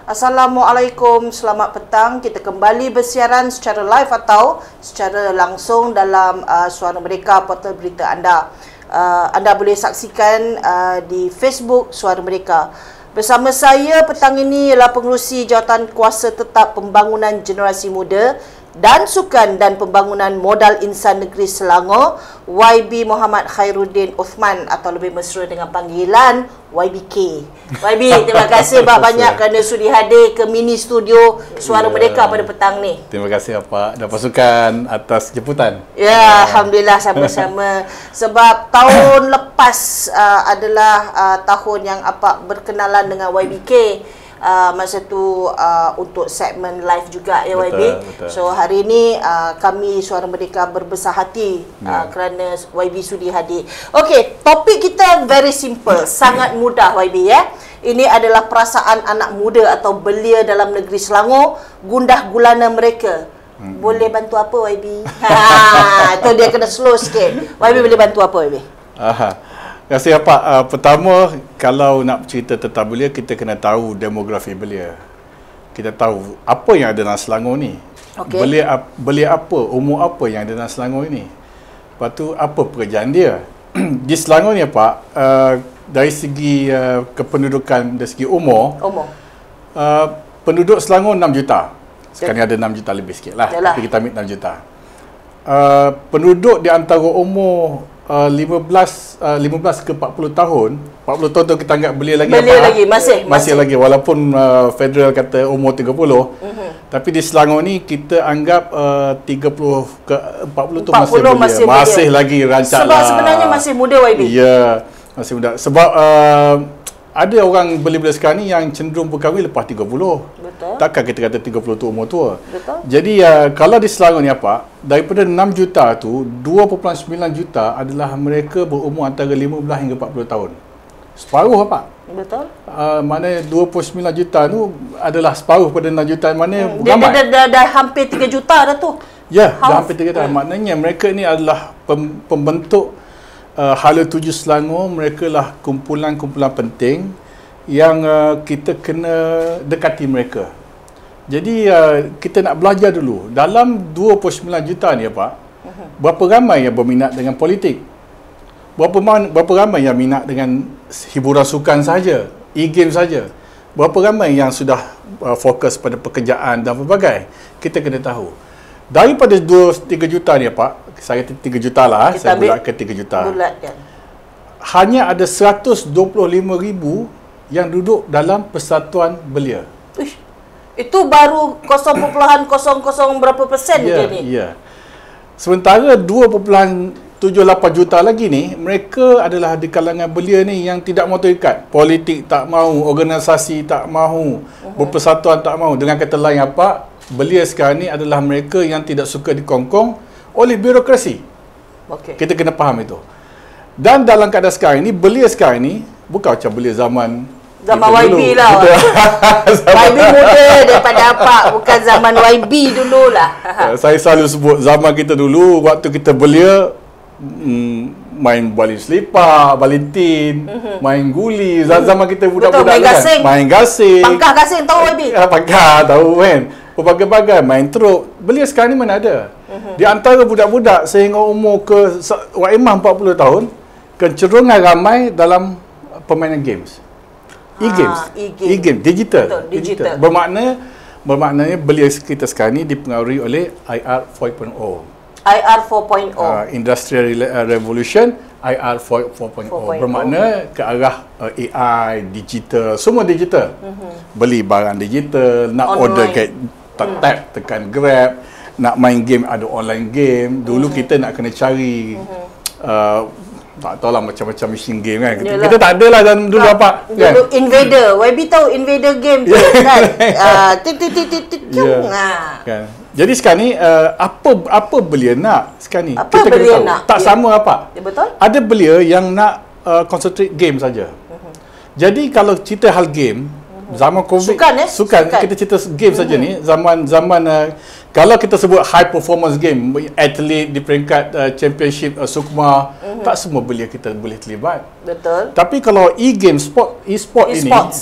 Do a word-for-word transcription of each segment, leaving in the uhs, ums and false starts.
Assalamualaikum, selamat petang. Kita kembali bersiaran secara live atau secara langsung dalam uh, Suara Merdeka, portal berita anda. Uh, anda boleh saksikan uh, di Facebook Suara Merdeka. Bersama saya petang ini ialah pengerusi Jawatan Kuasa Tetap Pembangunan Generasi Muda dan Sukan dan Pembangunan Modal Insan Negeri Selangor, Y B Muhammad Khairuddin Uthman, atau lebih mesra dengan panggilan Y B K. Y B, terima kasih banyak kerana sudi hadir ke mini studio Suara yeah. Merdeka pada petang ni. Terima kasih Pak dan pasukan atas jemputan. Ya, yeah, Alhamdulillah sama-sama. Sebab tahun lepas uh, adalah uh, tahun yang apa berkenalan dengan Y B K. Uh, masa tu uh, untuk segmen live juga ya Y B. Betul, betul. So hari ini uh, kami Suara Merdeka berbesar hati yeah. uh, kerana Y B sudi hadir. Okey, topik kita very simple, sangat mudah Y B ya. Ini adalah perasaan anak muda atau belia dalam negeri Selangor, gundah gulana mereka. Hmm. Boleh bantu apa Y B? Ha, tu dia kena slow sikit. Y B boleh bantu apa Y B? Aha. Terima kasih Pak. Uh, pertama, kalau nak cerita tentang belia, kita kena tahu demografi belia. Kita tahu apa yang ada dalam Selangor ni. Okay. Belia, belia apa, umur apa yang ada dalam Selangor ini. Lepas tu, apa pekerjaan dia. Di Selangor ni Pak, uh, dari segi uh, kependudukan, dari segi umur, umur. Uh, penduduk Selangor enam juta. Sekarang ada enam juta lebih sikit lah. Yalah. Tapi kita ambil enam juta. Uh, penduduk di antara umur Uh, lima belas ke empat puluh tahun, empat puluh tahun tu kita anggap belia lagi. Belia apa? lagi, masih, masih. Masih lagi, walaupun uh, federal kata umur tiga puluh. Uh-huh. Tapi di Selangor ni kita anggap uh, tiga puluh ke empat puluh tu masih belia. Masih, masih lagi rancak Sebab lah. sebenarnya masih muda Y B. Ya, masih muda. Sebab uh, ada orang belia-belia sekarang ni yang cenderung berkahwin lepas tiga puluh. Betul. Takkan kita kata tiga puluh tu umur tua. Betul. Jadi uh, kalau di Selangor ni apa, daripada enam juta tu, dua perpuluhan sembilan juta adalah mereka berumur antara lima belas hingga empat puluh tahun. Separuh apa? Betul. Uh, mana dua puluh sembilan juta tu adalah separuh pada enam juta, mana hmm. dia, dia, dah, dah, dah hampir tiga juta dah tu. Ya, dah hampir tiga juta. Hmm. Maknanya mereka ni adalah pem, pembentuk Uh, hala tuju Selangor. Mereka lah kumpulan-kumpulan penting yang uh, kita kena dekati mereka. Jadi uh, kita nak belajar dulu dalam dua puluh sembilan juta ni Pak, uh-huh. berapa ramai yang berminat dengan politik, berapa berapa ramai yang minat dengan hiburan sukan saja, e-game saja, berapa ramai yang sudah uh, fokus pada pekerjaan dan berbagai. Kita kena tahu daripada dua tiga juta ni Pak, saya tiga juta lah, kita saya bulat ke tiga juta. Bulatkan. Hanya ada seratus dua puluh lima ribu yang duduk dalam persatuan belia. Uish, itu baru kosong perpuluhan kosong kosong berapa persen yeah, dia ni? Ya. Yeah. Sementara dua perpuluhan tujuh lapan juta lagi ni, mereka adalah di kalangan belia ni yang tidak mahu terikat. Politik tak mahu, organisasi tak mahu, uh-huh. berpersatuan tak mahu. Dengan kata lain apa, belia sekarang ni adalah mereka yang tidak suka dikongkong oleh birokrasi. Okay. Kita kena faham itu. Dan dalam keadaan sekarang ni, belia sekarang ni bukan macam belia zaman zaman Y B dulu. Lah. Y B muda daripada apa, bukan zaman Y B dululah. Saya selalu sebut zaman kita dulu, waktu kita belia, mm, main balin selipar, balintin, uh-huh. main guli. Zaman kita budak-budak main gasing. Kan? Main gasing. Pangkah gasing tahu Y B? Pangkah tahu kan. Berbagai-bagai, main teruk. Belia sekarang ni mana ada? Uh-huh. Di antara budak-budak sehingga umur ke Waimah empat puluh tahun, kecenderungan ramai dalam permainan games. E-games. Ha, e-game. E-game digital. Betul, digital. digital. Bermakna bermaknanya belia kita sekarang ni dipengaruhi oleh I R empat titik nol. I R empat titik nol. Uh, Industrial Revolution, I R empat titik nol. Bermakna ke arah uh, A I, digital, semua digital. Uh-huh. Beli barang digital, nak online. Order kat tap, tap, tekan Grab, nak main game ada online game. Dulu uh-huh. kita nak kena cari uh-huh. uh, tak tahulah macam-macam machine game kan. Kita, kita tak ada lah dalam dulu ha, apa kan. Dulu Invader, Y B tahu Invader game tu kan. Ah titik titik titik kan. Jadi sekarang ni uh, apa apa belia nak sekarang ni? Apa kita belia kena tahu. nak? Tak ya. sama apa. Ya, betul? Ada belia yang nak uh, concentrate game saja. Uh-huh. Jadi kalau cerita hal game, uh-huh. zaman Covid sukan, eh? sukan, sukan kita cerita game uh-huh. saja ni, zaman zaman uh, kalau kita sebut high performance game, atlet di peringkat uh, championship uh, Sukma, uh-huh. tak semua belia kita boleh terlibat. Betul. Tapi kalau e-game, sport, e-sport ini,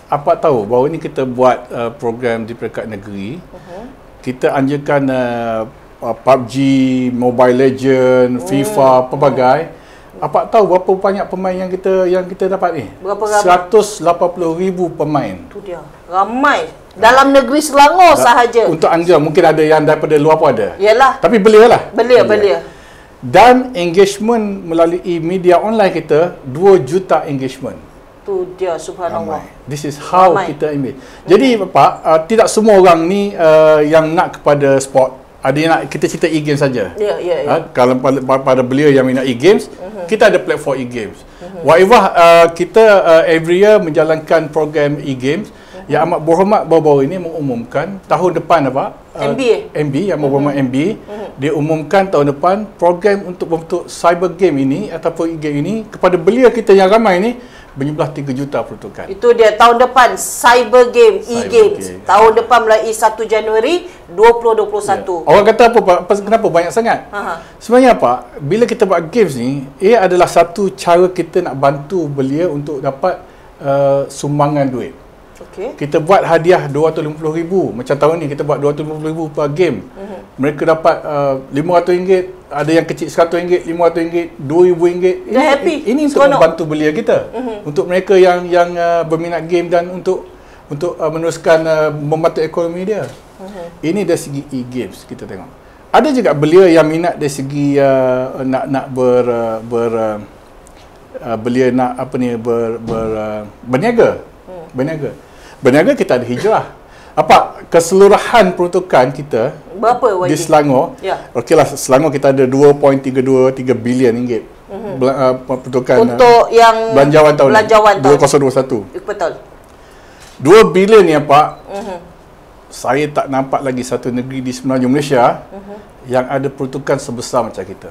apa tahu bahawa ni kita buat uh, program di peringkat negeri. Uh-huh. Kita anjurkan uh, uh, P U B G, Mobile Legend, hmm. FIFA, pelbagai. Apa tahu berapa banyak pemain yang kita yang kita dapat ni? Berapa ramai? seratus lapan puluh ribu pemain. Tu dia. Ramai. Dalam negeri Selangor da- sahaja. Untuk Anggara mungkin ada yang daripada luar pun ada. Yalah. Tapi belia lah. Belia, belia. Dan engagement melalui media online kita dua juta engagement. Tu dia, subhanallah. Ramai. This is how Ramai. kita ambil. Jadi hmm. Pak, uh, tidak semua orang ni uh, yang nak kepada sport. Ada yang nak kita cerita e-games saja. Ya, ya, ya. Uh, kalau pada, pada belia yang minat e-games, uh-huh. kita ada platform e-games. Uh-huh. Whatever uh, kita uh, every year menjalankan program e-games. Uh-huh. Yang amat berhormat baru-baru ini mengumumkan tahun depan apa? Uh, M B A. M B yang berhormat uh-huh. M B. Uh-huh. Dia umumkan tahun depan program untuk membentuk cyber game ini ataupun e-game ini kepada belia kita yang ramai ni berjumlah tiga juta peruntukan. Itu dia tahun depan cyber game, cyber e-games. Game. Tahun depan mulai satu Januari dua ribu dua puluh satu. Ya. Orang kata apa Pak? Kenapa banyak sangat? Aha. Sebenarnya Pak, bila kita buat games ni, ia adalah satu cara kita nak bantu belia untuk dapat uh, sumbangan duit. Okay. Kita buat hadiah dua ratus lima puluh ribu. Macam tahun ni kita buat dua ratus lima puluh ribu per game. Uh-huh. Mereka dapat uh, lima ratus ringgit, ada yang kecil seratus ringgit, lima ratus ringgit, dua ribu ringgit. Dia ini, happy. Ini untuk Seronok. membantu belia kita. Uh-huh. Untuk mereka yang yang uh, berminat game dan untuk untuk uh, meneruskan uh, membantu ekonomi dia. Uh-huh. Ini dari segi e-games kita tengok. Ada juga belia yang minat dari segi uh, nak nak ber uh, ber uh, uh, belia nak apa ni ber, ber uh, berniaga. Hmm. Berniaga. Berniaga kita ada hijrah. Apa keseluruhan peruntukan kita berapa di Selangor? Ya. Okeylah, Selangor kita ada dua perpuluhan tiga dua tiga bilion ringgit. Uh-huh. Bel- uh, peruntukan untuk uh, yang belanjawan tahun belanjawan dua ribu dua puluh satu. Betul. dua bilion ni Pak. Uh-huh. Saya tak nampak lagi satu negeri di semenanjung Malaysia uh-huh. yang ada peruntukan sebesar macam kita.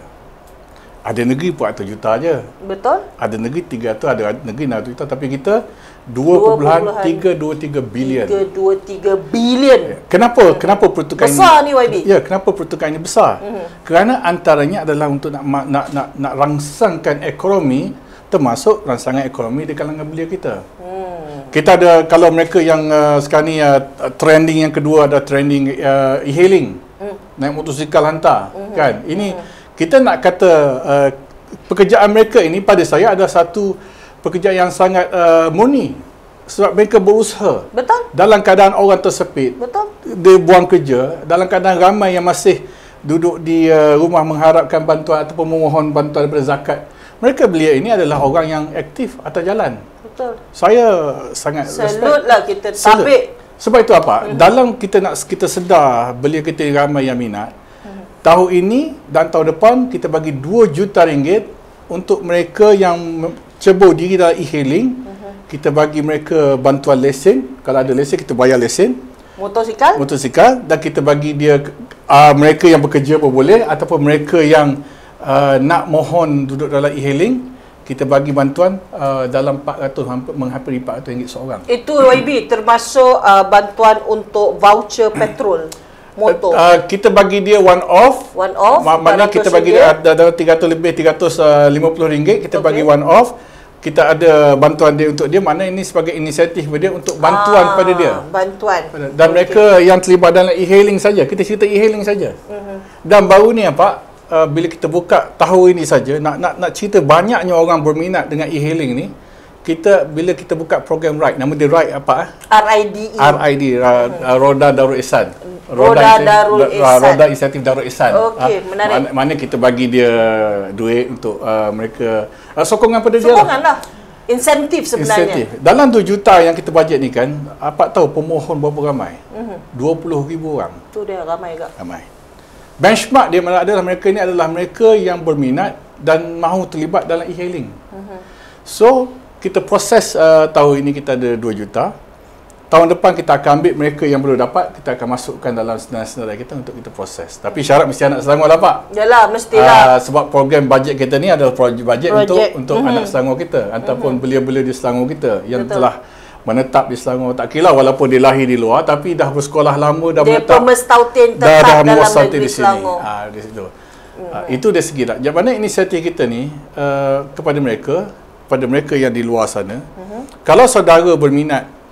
Ada negeri empat ratus juta aja. Betul. Ada negeri tiga ratus, ada negeri enam ratus juta, tapi kita dua perpuluhan tiga dua tiga bilion. tiga dua tiga bilion. Kenapa? Hmm. Kenapa peruntukan besar ini? Besar ni Y B. Ya, kenapa peruntukan ini besar? Hmm. Kerana antaranya adalah untuk nak nak nak nak rangsangkan ekonomi, termasuk rangsangan ekonomi di kalangan belia kita. Hmm. Kita ada, kalau mereka yang uh, sekarang ni uh, trending yang kedua ada trending uh, e-hailing. Hmm. Naik motosikal hantar, hmm. kan? Ini hmm. kita nak kata uh, pekerjaan mereka ini pada saya adalah satu pekerjaan yang sangat uh, murni sebab mereka berusaha. Betul. Dalam keadaan orang tersepit. Betul. Dia buang kerja, dalam keadaan ramai yang masih duduk di uh, rumah mengharapkan bantuan ataupun memohon bantuan daripada zakat. Mereka belia ini adalah orang yang aktif atas jalan. Betul. Saya sangat salute lah kita tabik. Sebab itu apa? Hmm. Dalam kita nak kita sedar belia kita ramai yang minat. Tahun ini dan tahun depan kita bagi dua juta ringgit untuk mereka yang cebur diri dalam e-hailing. Uh-huh. Kita bagi mereka bantuan lesen. Kalau ada lesen kita bayar lesen. Motosikal? Motosikal. Dan kita bagi dia uh, mereka yang bekerja pun boleh ataupun mereka yang uh, nak mohon duduk dalam e-hailing. Kita bagi bantuan uh, dalam empat ratus menghampiri empat ratus ringgit seorang. Itu Y B termasuk uh, bantuan untuk voucher petrol. Motor. Uh, kita bagi dia one off. One off. Mana kita bagi dia dalam tiga ratus lebih tiga ratus lima puluh ringgit kita okay. bagi one off. Kita ada bantuan dia untuk dia, mana ini sebagai inisiatif dia untuk bantuan ah, pada dia. Bantuan. Dan okay. mereka yang terlibat dalam e-hailing saja. Kita cerita e-hailing saja. Uh-huh. Dan baru ni apa? Uh, bila kita buka tahun ini saja nak nak nak cerita banyaknya orang berminat dengan e-hailing ni. Kita bila kita buka program RIDE, nama dia RIDE apa? R I D E. R I D E, uh, Roda Darul Ihsan. Roda Darul Ihsan. Roda Inisiatif Darul Ihsan. Okey, ha, menarik. Mana, mana kita bagi dia duit untuk uh, mereka uh, sokongan pada sokongan dia. Sokongan lah. Insentif sebenarnya. Insentif. Dalam dua juta yang kita bajet ni kan, apa tahu pemohon berapa ramai? Uh-huh. dua puluh ribu orang. Tu dia ramai juga. Ramai. Benchmark dia adalah mereka ni adalah mereka yang berminat dan mahu terlibat dalam e-hailing. Uh-huh. So kita proses uh, tahun ini kita ada dua juta. Tahun depan kita akan ambil mereka yang belum dapat, kita akan masukkan dalam senarai-senarai kita untuk kita proses. Tapi syarat mesti anak Selangor lah Pak. Yalah, mestilah. Uh, sebab program bajet kita ni adalah bajet project. untuk untuk mm-hmm. anak Selangor kita ataupun mm-hmm. belia-belia di Selangor kita yang Betul. telah menetap di Selangor. Tak kira walaupun dia lahir di luar tapi dah bersekolah lama, dah dia menetap. Dia pemestautin tetap dah, dah dalam negeri di sini. Selangor. Ha, di situ. Mm-hmm. Ha, itu dari segi tak. Jadi mana inisiatif kita ni uh, kepada mereka, pada mereka yang di luar sana. Uh-huh. Kalau saudara berminat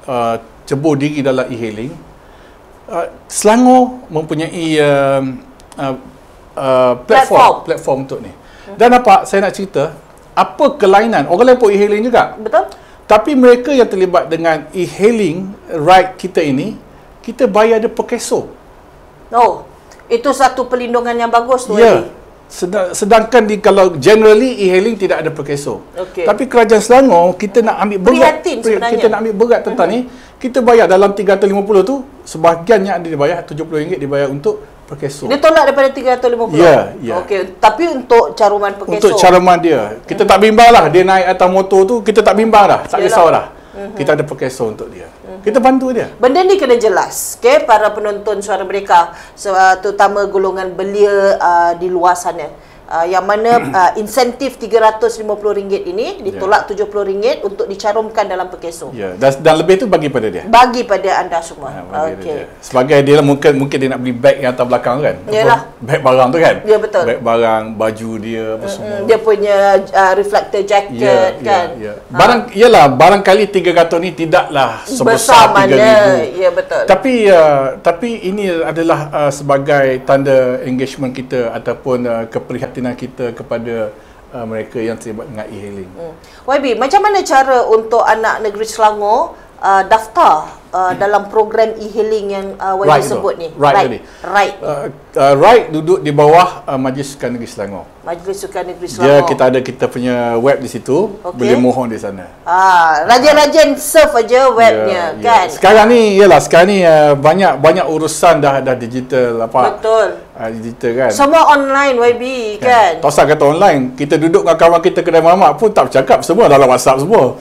uh, cebur diri dalam e-hailing, uh, Selangor mempunyai uh, uh, uh, platform, platform untuk ni. Dan apa saya nak cerita, apa kelainan, orang lain pun e-hailing juga. Betul. Tapi mereka yang terlibat dengan e-hailing ride kita ini, kita bayar dia per keso. Oh, itu satu perlindungan yang bagus tu. Ya. Sedang, sedangkan di kalau generally e-hailing tidak ada per keso. Okay. Tapi Kerajaan Selangor kita nak ambil berat, kita nak ambil berat tentang uh-huh. ni, kita bayar dalam tiga ratus lima puluh tu, sebahagian yang ada dibayar tujuh puluh ringgit dibayar untuk per keso. Dia tolak daripada tiga ratus lima puluh. Ya, ya. Okey, tapi untuk caruman per keso. Untuk caruman dia, kita uh-huh. tak bimbang lah dia naik atas motor tu, kita tak bimbang dah, tak risau dah. Uh-huh. Kita ada per keso untuk dia. Uh-huh. Kita bantu dia. Benda ni kena jelas, okey, para penonton Suara Merdeka, terutama golongan belia uh, di luar sana. Uh, yang mana uh, insentif tiga ratus lima puluh ringgit ini ditolak yeah. tujuh puluh ringgit untuk dicarumkan dalam perkeso. Ya, yeah. dan, dan lebih tu bagi pada dia. Bagi pada anda semua. Ha, okey. Sebagai dia lah, mungkin mungkin dia nak beli beg yang atas belakang kan. Yalah. Beg barang tu kan. Ya, yeah, betul. Beg barang, baju dia apa mm-hmm. semua. Dia punya uh, reflector jacket yeah, kan. Ya, yeah, yeah. Barang ha. Yalah, barangkali tiga ratus ni tidaklah sebesar tiga ribu. Ya, yeah, betul. Tapi uh, tapi ini adalah uh, sebagai tanda engagement kita ataupun uh, keprihatinan kita kepada pada uh, mereka yang terlibat dengan e-hailing. Hmm. Y B, macam mana cara untuk anak negeri Selangor uh, daftar uh, hmm. dalam program e-hailing yang uh, Y B right sebut tu. Ni? Right. Right. Right. Uh, uh, right duduk di bawah uh, Majlis Sukan Negeri Selangor. Majlis Sukan Negeri Selangor. Dia kita ada kita punya web di situ, okay. Boleh mohon di sana. Ah, rajin-rajin surf aja webnya, yeah, kan. Yeah. Sekarang ni yalah, sekarang ni uh, banyak banyak urusan dah dah digital apa. Betul. Uh, digital kan. Semua online Y B kan. Tak usah kata online. Kita duduk dengan kawan kita kedai mamak pun tak bercakap, semua dalam WhatsApp semua.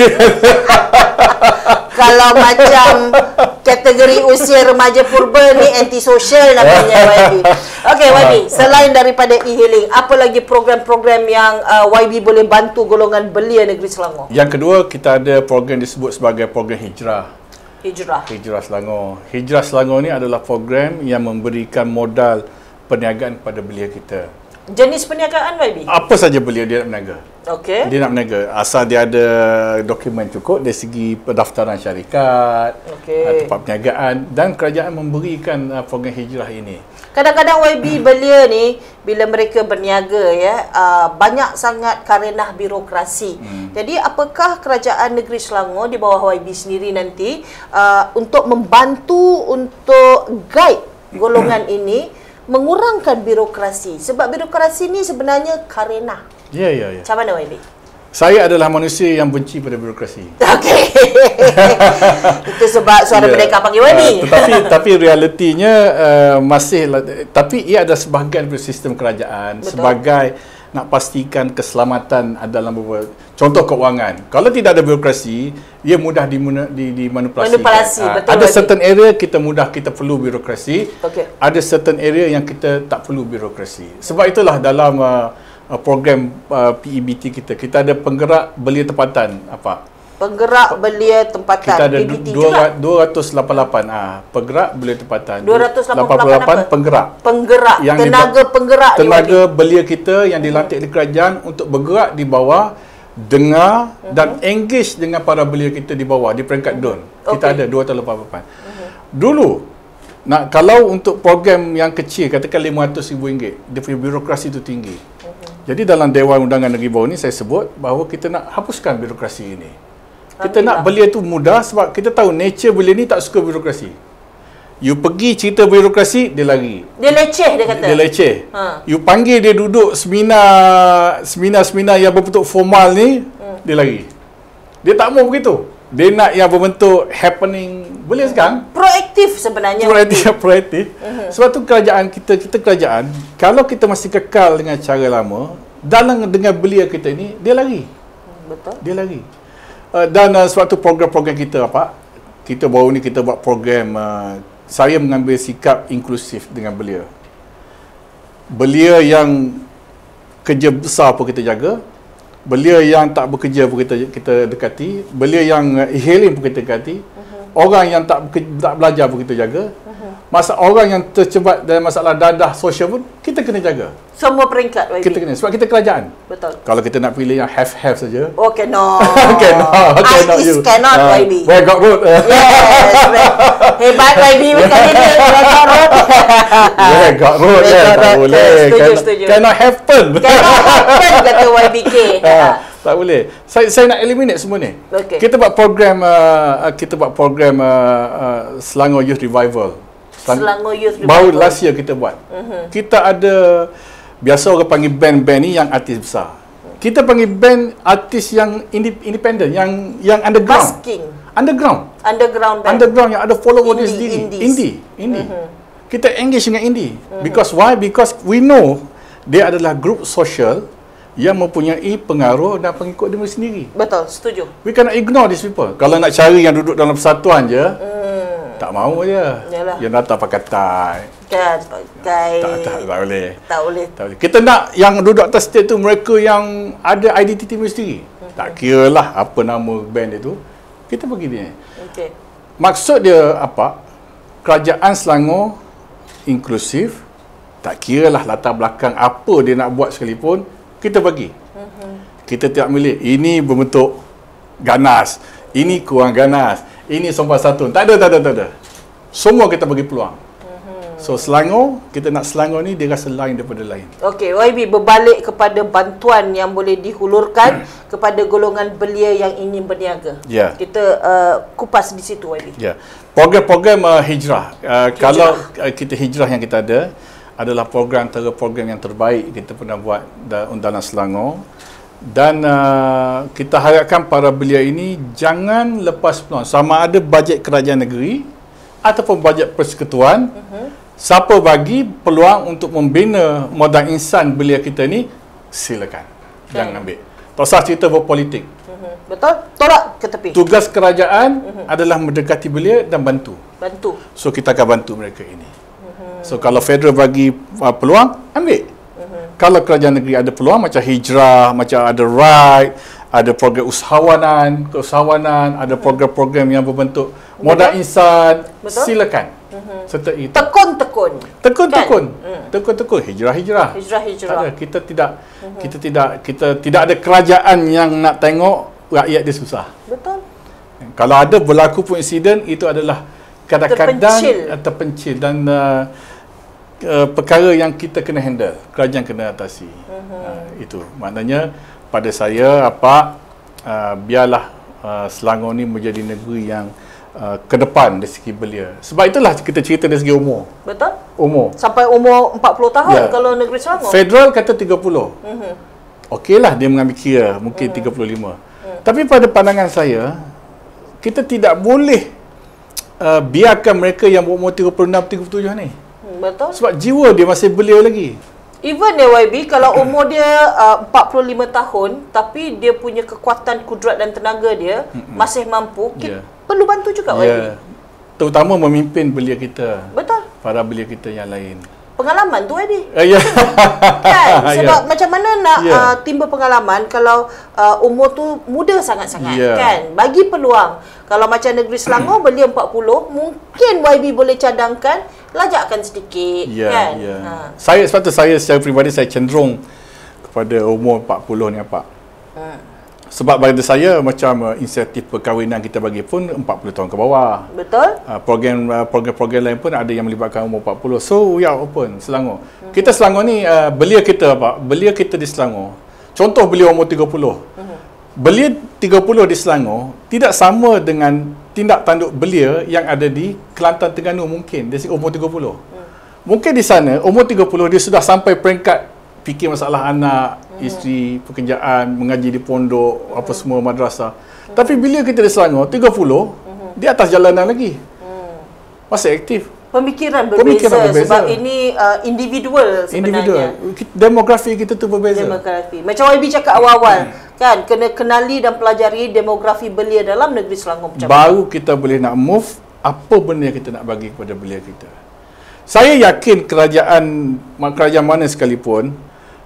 Kalau macam kategori usia remaja purba ni antisocial namanya Y B. Okey Y B, selain daripada e-hailing, apa lagi program-program yang uh, Y B boleh bantu golongan belia negeri Selangor? Yang kedua, kita ada program disebut sebagai program hijrah. Hijrah. Hijrah Selangor. Hijrah Selangor ni adalah program yang memberikan modal perniagaan kepada belia kita. Jenis perniagaan Y B? Apa saja belia dia nak berniaga. Okey. Dia nak berniaga asal dia ada dokumen cukup dari segi pendaftaran syarikat, okay. tempat perniagaan, dan kerajaan memberikan uh, program hijrah ini. Kadang-kadang Y B belia ni bila mereka berniaga ya, uh, banyak sangat karenah birokrasi. Hmm. Jadi apakah kerajaan negeri Selangor di bawah Y B sendiri nanti uh, untuk membantu untuk guide golongan ini mengurangkan birokrasi, sebab birokrasi ni sebenarnya karenah. Ya, ya, ya. Macam mana Y B? Saya adalah manusia yang benci pada birokrasi. Okey. Itu sebab Suara yeah. Merdeka panggil Y B. Uh, tetapi tapi realitinya uh, masih tapi ia ada sebahagian dari sistem kerajaan. Betul. Sebagai nak pastikan keselamatan dalam beberapa contoh keuangan. Kalau tidak ada birokrasi, ia mudah dimanipulasi. Manipulasi, uh, betul. Ada certain area kita mudah kita perlu birokrasi. Okay. Ada certain area yang kita tak perlu birokrasi. Sebab itulah dalam uh, program uh, P E B T kita, kita ada penggerak belia tempatan apa? Penggerak belia tempatan. Kita ada dua ratus lapan puluh lapan ah penggerak belia tempatan. dua ratus lapan puluh lapan penggerak. Penggerak yang tenaga penggerak tenaga belia kita yang dilantik di kerajaan untuk bergerak di bawah, dengar uh-huh. dan engage dengan para belia kita di bawah di peringkat D U N. Okay. Kita ada dua ratus lapan puluh lapan. Uh-huh. Dulu nak kalau untuk program yang kecil katakan lima ratus ribu ringgit, dia punya birokrasi itu tinggi. Uh-huh. Jadi dalam Dewan Undangan Negeri Bawah ni saya sebut bahawa kita nak hapuskan birokrasi ini. Kita nak belia tu mudah sebab kita tahu nature belia ni tak suka birokrasi. You pergi cerita birokrasi, dia lari. Dia leceh dia kata. Dia leceh. Ha. You panggil dia duduk seminar seminar-seminar yang berbentuk formal ni, hmm. dia lari. Dia tak mau begitu. Dia nak yang berbentuk happening belia sekarang. Proaktif sebenarnya. Proaktif, proaktif. Uh-huh. Sebab tu kerajaan kita, kita kerajaan, kalau kita masih kekal dengan cara lama, dalam dengan belia kita ni, dia lari. Betul. Dia lari. Uh, dan uh, sebab tu program-program kita apa? Kita baru ni kita buat program uh, saya mengambil sikap inklusif dengan belia. Belia yang kerja besar pun kita jaga. Belia yang tak bekerja pun kita kita dekati. Belia yang uh, e-hailing pun kita dekati. Uh-huh. Orang yang tak tak belajar pun kita jaga. Uh-huh. Masa orang yang terjebat dalam masalah dadah sosial pun, kita kena jaga. Semua peringkat Y B. Kita kena, sebab kita kerajaan. Betul. Kalau kita nak pilih yang have-have saja. Oh, cannot. cannot. Cannot Is you. cannot Uh, Y B. Where got road. Yes. Hebat Y B bukan ini. Where got road. Where got road. Where Yeah, got tak road. boleh. Setuju, Cannot, setuju. cannot happen. Cannot happen kata Y B K. Ha, tak boleh. Saya saya nak eliminate semua ni. Okey. Kita buat program uh, kita buat program uh, uh, Selangor Youth Revival. Selangor Youth Baru Revival. last year kita buat. Uh-huh. Kita ada, biasa orang panggil band-band ni yang artis besar. Kita panggil band artis yang independent, yang yang underground. Basking. Underground. Underground band. Underground yang ada follower dia Indie, sendiri. indies. Indie. Indie. Mhm. Kita engage dengan indie. Because why? Because we know dia adalah grup sosial yang mempunyai pengaruh dan pengikut dia sendiri. Betul, setuju. We cannot ignore these people. Kalau nak cari yang duduk dalam persatuan je, Hmm. tak mahu je. Yalah. Yang datang pakai tie. Kan pakai Tak, tak, tak boleh. tak boleh. Tak boleh. Kita nak yang duduk atas stage tu mereka yang ada identiti mereka sendiri. Hmm. Tak kira lah apa nama band itu. Kita pergi dia. Okey. Maksud dia apa? Kerajaan Selangor inklusif. Tak kira lah latar belakang apa dia nak buat sekalipun, kita bagi. Uh-huh. Kita tidak milih, ini berbentuk ganas, ini kurang ganas, ini sopan santun. Tak ada, tak ada, tak ada. Semua kita bagi peluang. Uh-huh. So Selangor, kita nak Selangor ni dia rasa lain daripada lain. Okey, Y B berbalik kepada bantuan yang boleh dihulurkan kepada golongan belia yang ingin berniaga. Ya. Yeah. Kita uh, kupas di situ Y B. Ya. Yeah. Program-program uh, hijrah. Uh, hijrah. Kalau uh, kita hijrah yang kita ada adalah program antara program yang terbaik kita pernah buat dalam Selangor, dan uh, kita harapkan para belia ini jangan lepas peluang, sama ada bajet kerajaan negeri ataupun bajet persekutuan. Uh-huh. Siapa bagi peluang untuk membina modal insan belia kita ni, silakan. Okay. Jangan ambil. Tak usah cerita berpolitik. Uh-huh. Betul? Tolak ke tepi. Tugas kerajaan uh-huh. adalah mendekati belia dan bantu. Bantu. So kita akan bantu mereka ini. So kalau federal bagi uh, peluang, ambil. Uh-huh. Kalau kerajaan negeri ada peluang macam hijrah, macam ada right, ada program usahawanan, keusahawanan, ada program-program yang berbentuk modal insan, betul? Silakan. Uh-huh. Serta itu. Tekun-tekun. Tekun-tekun. Kan? Hmm. Tekun-tekun. Hijrah-hijrah. Hijrah-hijrah. Tak ada. Kita tidak uh-huh. kita tidak kita tidak ada kerajaan yang nak tengok rakyat dia susah. Betul. Kalau ada berlaku pun insiden, itu adalah kadang-kadang terpencil, terpencil dan uh, uh, perkara yang kita kena handle, kerajaan kena atasi. Uh-huh. Uh, itu maknanya pada saya apa uh, biarlah uh, Selangor ni menjadi negeri yang uh, ke depan dari segi belia. Sebab itulah kita cerita dari segi umur. Betul? Umur. Sampai umur empat puluh tahun ya. Kalau negeri Selangor. Federal kata tiga puluh. Uh-huh. Okeylah dia mengambil kira mungkin uh-huh. tiga puluh lima. Uh-huh. Tapi pada pandangan saya kita tidak boleh Uh, biarkan mereka yang berumur tiga puluh enam, tiga puluh tujuh ni. Betul. Sebab jiwa dia masih belia lagi. Even dia Y B, kalau umur dia uh, empat puluh lima tahun, tapi dia punya kekuatan, kudrat dan tenaga dia Mm-mm. masih mampu, kita yeah. perlu bantu juga yeah. Y B. Terutama memimpin belia kita. Betul. Para belia kita yang lain. Pengalaman tu Y B. Uh, yeah. Kan? Sebab yeah. macam mana nak yeah. uh, timba pengalaman kalau uh, umur tu muda sangat-sangat yeah. kan? Bagi peluang. Kalau macam negeri Selangor belia empat puluh, mungkin Y B boleh cadangkan lajakkan sedikit yeah, kan. Yeah. Ha. Saya sebab tu saya secara peribadi saya cenderung kepada umur empat puluh ni apa. Hmm. Sebab bagi saya macam uh, insentif perkahwinan kita bagi pun empat puluh tahun ke bawah. Betul. Uh, program uh, program-program lain pun ada yang melibatkan umur empat puluh. So we are open Selangor. Hmm. Kita Selangor ni uh, belia kita apa? Belia kita di Selangor. Contoh belia umur tiga puluh. Hmm. Belia tiga puluh di Selangor tidak sama dengan tindak tanduk belia yang ada di Kelantan Terengganu mungkin dari umur tiga puluh. Hmm. Mungkin di sana umur tiga puluh dia sudah sampai peringkat fikir masalah anak, hmm. isteri, pekerjaan, mengaji di pondok, hmm. apa semua madrasah. Hmm. Tapi bila kita di Selangor tiga puluh, hmm. di atas jalanan lagi. Hmm. Masih aktif. Pemikiran berbeza, Pemikiran berbeza. Sebab ini uh, individual sebenarnya. Individual. Demografi kita tu berbeza. Demografi. Macam Y B cakap awal-awal, hmm. kan, kena kenali dan pelajari demografi belia dalam negeri Selangor macam baru mana. Kita boleh nak move apa benda yang kita nak bagi kepada belia kita. Saya yakin kerajaan kerajaan mana sekalipun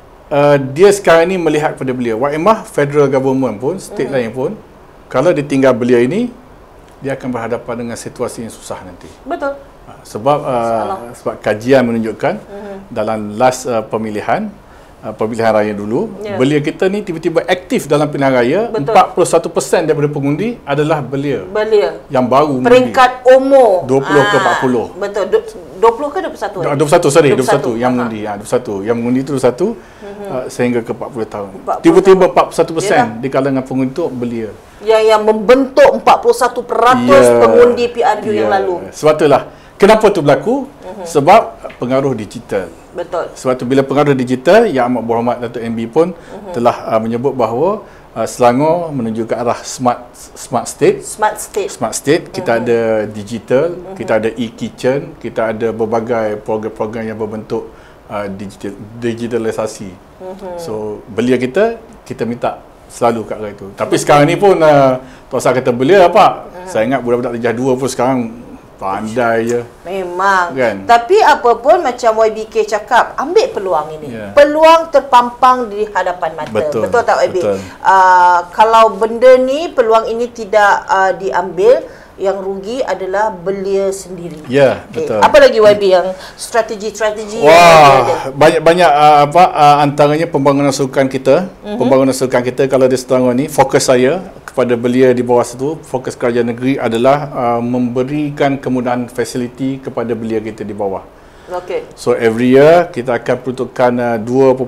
uh, dia sekarang ni melihat kepada belia. Wa'imah federal government pun, state hmm. lain pun, kalau dia tinggal belia ini, dia akan berhadapan dengan situasi yang susah nanti. Betul. Sebab uh, sebab kajian menunjukkan uh-huh. dalam last uh, pemilihan uh, pemilihan raya dulu, yeah. belia kita ni tiba-tiba aktif dalam pilihan raya. Betul. empat puluh satu peratus daripada pengundi adalah belia. Belia. Yang baru peringkat mengundi. umur dua puluh ke empat puluh. Betul. dua puluh ke dua puluh satu? dua puluh satu, sorry, dua puluh satu yang mengundi. Ha, dua puluh satu. Yang mengundi itu dua puluh satu uh-huh. uh, sehingga ke empat puluh tahun. Tiba-tiba empat puluh satu peratus di kalangan pengundi itu belia. Yang yang membentuk empat puluh satu peratus yeah. pengundi P R U yeah. yang lalu. Sebab itulah kenapa itu berlaku? Uh-huh. Sebab pengaruh digital. Betul. Sebab itu bila pengaruh digital, Yang Amat Berhormat Datuk M B pun uh-huh. telah uh, menyebut bahawa uh, Selangor menuju ke arah smart smart state. Smart state. Smart state. Kita uh-huh. ada digital, uh-huh. kita ada e-kitchen, kita ada berbagai program-program yang berbentuk uh, digital digitalisasi. Uh-huh. So belia kita kita minta selalu kat arah itu. Tapi sekarang ni pun uh, Tuan Sah kata belia apa? Uh-huh. Saya ingat budak-budak darjah dua pun sekarang pandai je. Memang. Kan? Tapi apa pun macam Y B K cakap, ambil peluang ini. Yeah. Peluang terpampang di hadapan mata. Betul, Betul tak Y B? Betul. Uh, kalau benda ni, peluang ini tidak uh, diambil, yang rugi adalah belia sendiri. Ya, yeah, okay. Betul. Apa lagi Y B yang strategi-strategi Wah, yang ada? banyak-banyak uh, apa uh, antaranya pembangunan sukan kita. Mm-hmm. Pembangunan sukan kita kalau di Selangor ni, fokus saya kepada belia di bawah situ, fokus kerajaan negeri adalah uh, memberikan kemudahan fasiliti kepada belia kita di bawah. Okay. So every year kita akan peruntukkan uh, dua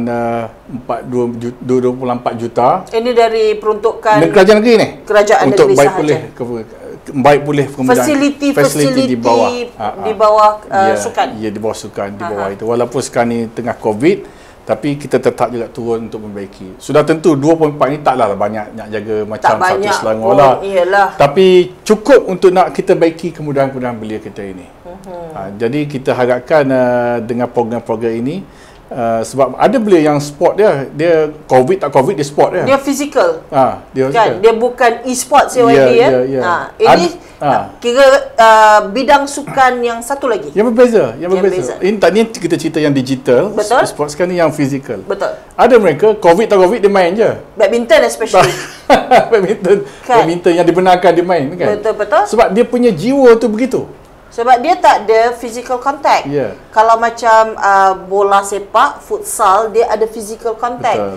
puluh empat juta. Ini dari peruntukan dan kerajaan negeri ni. Kerajaan untuk negeri baik sahaja. Pulih ke, baik pulih kemudahan fasiliti fasiliti di bawah di bawah uh, ya, sukan. Ya, di bawah sukan di bawah Aha. itu. Walaupun sekarang ni tengah Covid, tapi kita tetap juga turun untuk membaiki. Sudah tentu dua puluh empat ni taklah banyak nak jaga macam tak satu Selangor lah. Iyalah. Tapi cukup untuk nak kita baiki kemudahan-kemudahan belia kita ini. Uh-huh. Ha, jadi kita harapkan uh, dengan program-program ini, uh, sebab ada belia yang sport dia, dia Covid tak Covid dia sport dia. Dia fizikal. Ha, dia kan? fizikal. Dia bukan e-sports ya, yeah, ya. Yeah, yeah. Ha, ini Ha. kira uh, bidang sukan yang satu lagi. Yang berbeza, yang, yang berbeza. Ini tadi kita cerita yang digital, betul. Sport sekarang ni yang fizikal. Betul. Ada mereka Covid tak Covid dia main je. Badminton especially. badminton, kan? badminton yang dibenarkan dia main kan. Betul betul. Sebab dia punya jiwa tu begitu. Sebab dia tak ada physical contact. Yeah. Kalau macam uh, bola sepak, futsal, dia ada physical contact. Betul.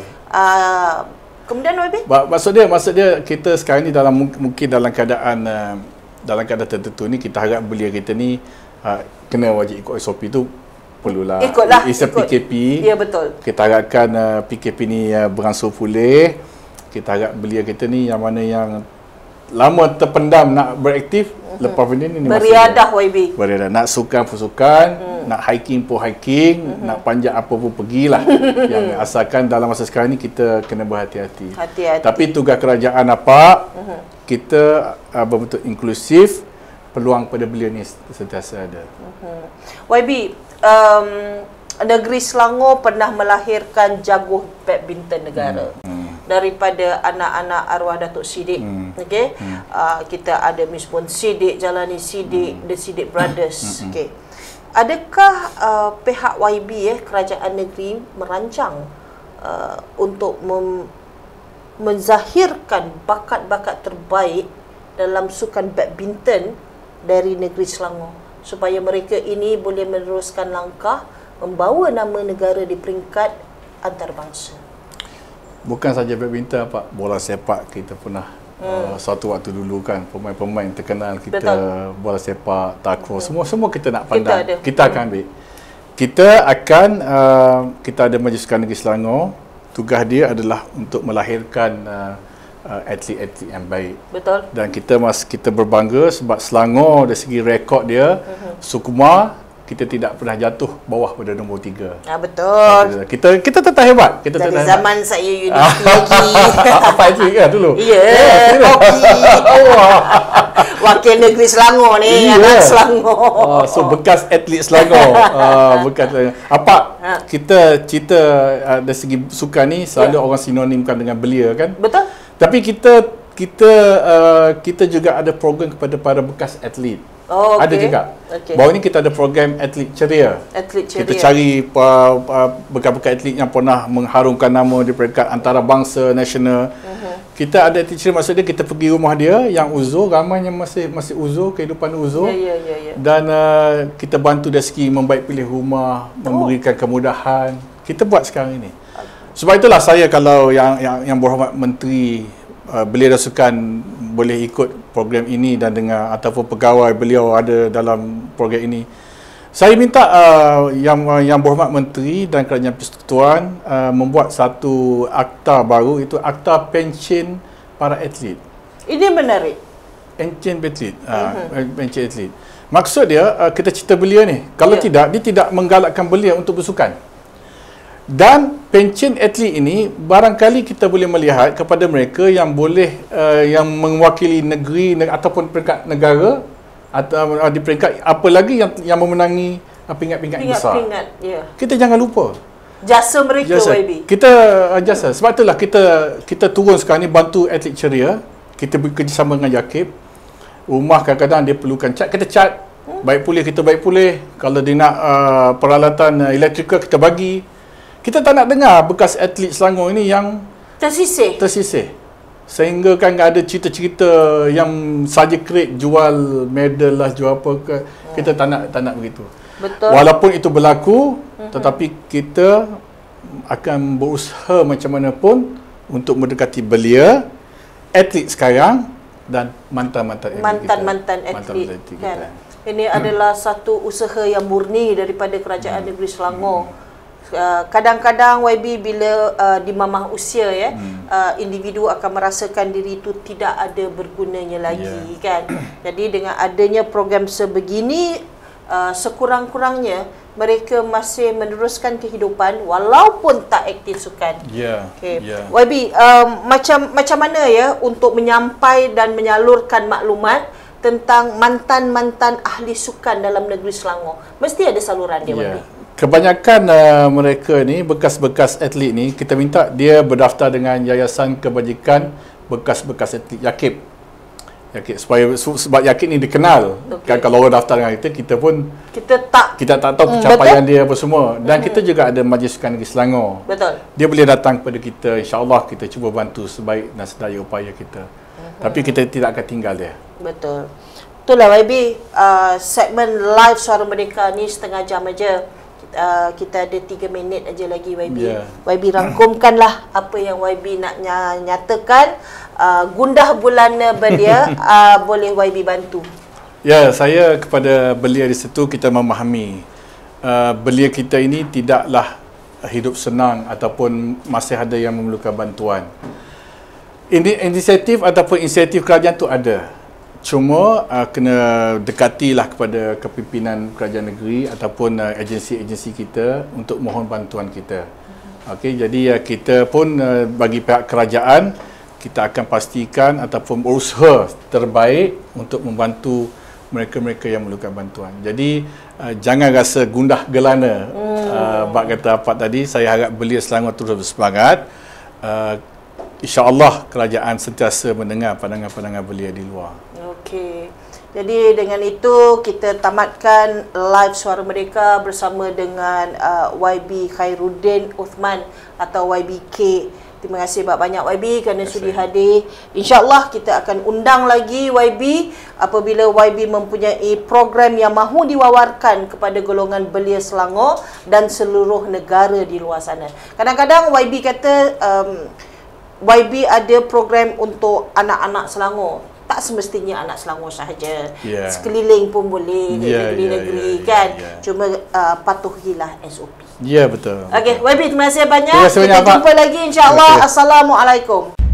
Uh, kemudian Y B? Maksud dia, maksud dia kita sekarang ni dalam mungkin dalam keadaan uh, dalam keadaan tertentu ni kita harap belia kita ni uh, kena wajib ikut S O P tu perlulah. Ikutlah. It's a P K P. Ya betul. Kita harapkan uh, P K P ni uh, beransur pulih. Kita harap belia kita ni yang mana yang lama terpendam nak beraktif, uh-huh. lepas benda ni beriadah Y B. Beriadah. Nak sukan pun sukan, hmm. nak hiking pun hiking, uh-huh. nak panjat apa pun pergilah. Yang asalkan dalam masa sekarang ni kita kena berhati-hati. Hati-hati. Tapi tugas kerajaan apa? Uh-huh. Kita uh, berbentuk inklusif, peluang pada belia ni sentiasa ada. Uh-huh. Y B, um, negeri Selangor pernah melahirkan jaguh badminton negara. Hmm. Hmm. Daripada anak-anak arwah Datuk Siddiq. Hmm. Okey. Hmm. Uh, kita ada Miss Pun Siddiq, Jalani Siddiq, hmm. The Siddiq Brothers. Hmm. Okey. Adakah uh, pihak Y B eh kerajaan negeri merancang uh, untuk mem menzahirkan bakat-bakat terbaik dalam sukan badminton dari negeri Selangor supaya mereka ini boleh meneruskan langkah membawa nama negara di peringkat antarabangsa? Bukan saja badminton, Pak, bola sepak kita pernah hmm. uh, suatu waktu dulu kan pemain-pemain terkenal kita. Betul. Bola sepak, takraw, hmm. semua semua kita nak pandang. Kita, kita akan ambil. Kita akan uh, kita ada Majlis Sukan Negeri Selangor. Tugas dia adalah untuk melahirkan uh, uh, atlet-atlet yang baik. Betul. Dan kita mas kita berbangga sebab Selangor dari segi rekod dia, uh-huh. Sukma kita tidak pernah jatuh bawah pada nombor tiga. Ah, betul. Kita kita tetap hebat. Kita dari tetap zaman hebat. saya universiti lagi. Apa atlet kan dulu? Ya, hoki. Wakil negeri Selangor ni, yeah. Anak Selangor. Uh, so bekas atlet Selangor. uh, bekas apa? Ha. Kita cerita uh, dari segi sukan ni selalu yeah. orang sinonimkan dengan belia kan? Betul. Tapi kita kita uh, kita juga ada program kepada para bekas atlet. Oh, okay. Ada juga. Okay. Baru ni kita ada program atlet ceria. Atlet ceria. Kita cari uh, uh, bekas-bekas atlet yang pernah mengharumkan nama di peringkat antarabangsa, nasional. Uh-huh. Kita ada aktiviti ceria, maksudnya kita pergi rumah dia yang uzur, ramai yang masih masih uzur, kehidupan uzur. Ya, ya, ya, ya. Dan uh, kita bantu dari segi membaik pilih rumah, oh. memberikan kemudahan. Kita buat sekarang ini. Sebab itulah saya, kalau yang yang, yang berhormat Menteri, uh, beliau rasukan boleh ikut program ini dan dengar, ataupun pegawai beliau ada dalam program ini. Saya minta uh, yang uh, yang berhormat Menteri dan Kerajaan Persekutuan uh, membuat satu akta baru, itu Akta Pencen para Atlet. Ini menarik. Pencen atlet. Uh, pencen atlet. Maksud dia, uh, kita cerita belia ni, kalau yeah. tidak, dia tidak menggalakkan belia untuk bersukan. Dan pencen atlet ini, barangkali kita boleh melihat kepada mereka yang boleh, uh, yang mewakili negeri ne- ataupun peringkat negara, atau di peringkat apa lagi yang yang memenangi peringkat-peringkat besar. Peringkat, ya. Kita jangan lupa Jasa mereka, jasa. Y B. Kita uh, jasa. Sebab itulah kita kita turun sekarang ni bantu atlet ceria. Kita bekerjasama dengan Yakib. Rumah kadang-kadang dia perlukan cat, kita cat. Hmm? Baik pulih, kita baik pulih. Kalau dia nak uh, peralatan uh, elektrikal, kita bagi. Kita tak nak dengar bekas atlet Selangor ini yang tersisih. Tersisih. Sehingga kan ada cerita-cerita yang saja kreat jual medal lah, jual apa ke. Hmm. Kita tak nak tak nak begitu. Betul. Walaupun itu berlaku, hmm. tetapi kita akan berusaha macam mana pun untuk mendekati belia, atlet sekarang dan mantan-mantan atlet mantan-mantan kita. atlet, mantan atlet kan. kita. Ini hmm. adalah satu usaha yang murni daripada Kerajaan hmm. Negeri Selangor. Hmm. Uh, kadang-kadang Y B bila uh, di mamah usia ya, hmm. uh, individu akan merasakan diri itu tidak ada bergunanya lagi, yeah. kan. Jadi dengan adanya program sebegini, uh, sekurang-kurangnya mereka masih meneruskan kehidupan walaupun tak aktif sukan. Ya. Okay. Yeah. Y B, um, macam macam mana ya untuk menyampai dan menyalurkan maklumat tentang mantan-mantan ahli sukan dalam negeri Selangor? Mesti ada saluran dia, yeah. Y B. Kebanyakan uh, mereka ni, bekas-bekas atlet ni, kita minta dia berdaftar dengan Yayasan Kebajikan Bekas-bekas Atlet Yakib. Yakib supaya sebab Yakib ni dikenal. Okay. Kan kalau orang daftar dengan kita, kita pun kita tak kita tak tahu pencapaian mm, dia apa semua. Dan mm-hmm. kita juga ada Majlis Sukan Negeri Selangor. Betul. Dia boleh datang kepada kita, insya-Allah kita cuba bantu sebaik dan sedaya upaya kita. Mm-hmm. Tapi kita tidak akan tinggal dia. Betul. Itulah Y B, uh, segmen live Suara Merdeka ni setengah jam aja. Uh, kita ada tiga minit aja lagi, Y B. Yeah. Y B rangkumkanlah apa yang Y B nak nyatakan. Uh, gundah bulana belia, uh, boleh Y B bantu. Ya, saya kepada belia di situ, kita memahami uh, belia kita ini tidaklah hidup senang ataupun masih ada yang memerlukan bantuan. Ini inisiatif ataupun inisiatif kerajaan tu ada. Cuma uh, kena dekatilah kepada kepimpinan kerajaan negeri ataupun uh, agensi-agensi kita untuk mohon bantuan kita. Okey, jadi uh, kita pun uh, bagi pihak kerajaan, kita akan pastikan ataupun berusaha terbaik untuk membantu mereka-mereka yang memerlukan bantuan. Jadi uh, jangan rasa gundah gelana. Hmm. Uh, bab kata apa tadi, saya harap belia Selangor terus bersemangat. Uh, InsyaAllah kerajaan sentiasa mendengar pandangan-pandangan belia di luar. Okey. Jadi dengan itu kita tamatkan live Suara Merdeka bersama dengan uh, Y B Khairuddin Uthman atau Y B K. Terima kasih banyak Y B kerana sudi hadir. InsyaAllah kita akan undang lagi Y B apabila Y B mempunyai program yang mahu diwawarkan kepada golongan belia Selangor dan seluruh negara di luar sana. Kadang-kadang Y B kata um, Y B ada program untuk anak-anak Selangor. Tak semestinya anak Selangor sahaja. Yeah. Sekeliling pun boleh, di yeah, negeri-negeri yeah, yeah, kan. Yeah, yeah. Cuma uh, patuhilah S O P. Ya, yeah, betul. Okey, Y B terima kasih banyak. Terima kasih Kita banyak, jumpa Pak. lagi insya-Allah. Okay. Assalamualaikum.